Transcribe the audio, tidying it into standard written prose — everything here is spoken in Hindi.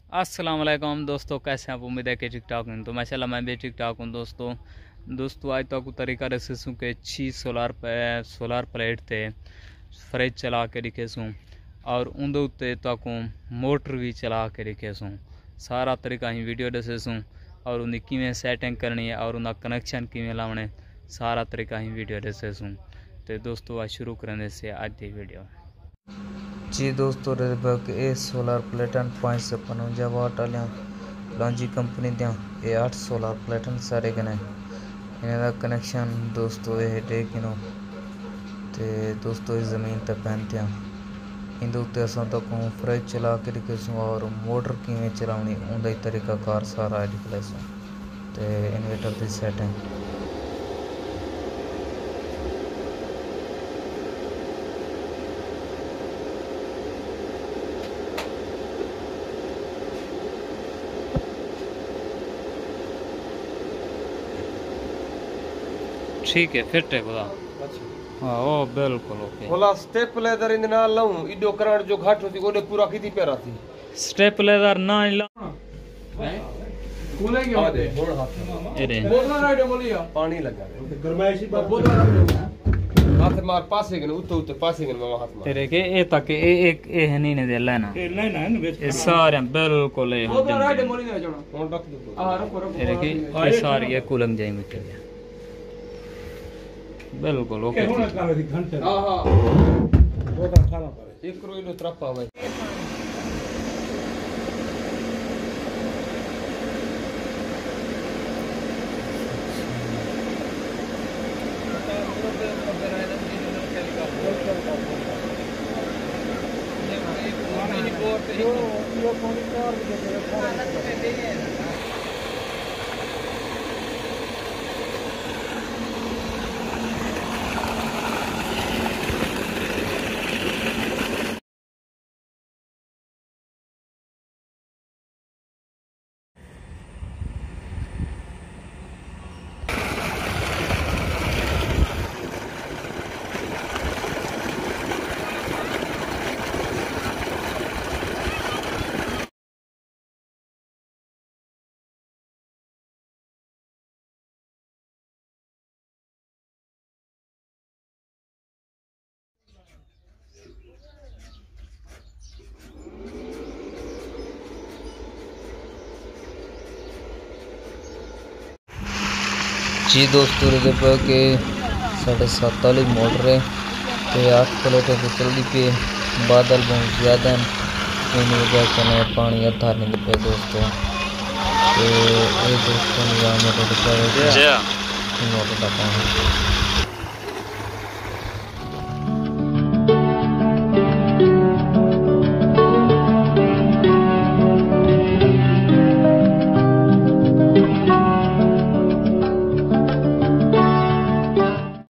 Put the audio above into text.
अस्सलाम वालेकुम दोस्तों, कैसे हैं आप? उम्मीद है कि ठीक ठाक हूँ। तो माशाल्लाह मैं भी ठीक ठाक हूँ दोस्तों आज तो तरीका रसूँ के 6 सोलार प्लेट थे फ्रिज चला के दिखे सूँ और उन्दे उत्ते तो मोटर भी चला के दिखे सूँ। सारा तरीका ही वीडियो दसे सूँ और उनकी किवें सैटिंग करनी है और उनका कनेक्शन किवें लाने सारा तरीका ही वीडियो दसे सूँ। तो दोस्तों आज शुरू करने से आज की वीडियो। जी दोस्तों ए सोलार प्लेटन 555 वाट वालियां लॉन्जी कंपनी दियां ये 8 सोलार प्लेटन सारे कने इन्हें कनेक्शन दोस्तों ये डेकिनो ते दोस्तों इस ज़मीन तक पहनते हैं इन उत्ते असां तक फ्रिज चला के दिखेसूँ और मोटर किवें चलावनी उनका तरीका कार सारा दिखलेसूँ ते इन्वर्टर की सेटिंग। ठीक है फिट है खुदा। हाँ ओ बिल्कुल ओके। बोला स्टेप लेदर इन ना लाऊं इडो करंट जो घाट होती ओने पूरा किती पेरा थी स्टेप लेदर ना ला कूले के आदे बोल हाथ अरे बोतल राइड बोलिया पानी लगा गरमाइशी बोतल हाथ मार पासे के उते उते पासे के मामा हाथ मार तेरे के ए तक ए एक ए नहीं ने दे लेना ए नहीं ना ये सारे बिल्कुल ए बोतल राइड बोलिया जाना कौन रख दो हां रखो रखो तेरे के ये सारी ये कूलंग जाई मिट गया बिल्कुल ओके। हां हां बोतल खाना पड़े एक रोइलो त्रपा भाई जी दोस्तों के 7.5 वाली मोटर है तो 8 प्लेटें तो चलती पे बादल बहुत ज़्यादा हैं इन वजह से पानी अद्धा नहीं पे दोस्तों तो ये दोस्तों मोटर का पानी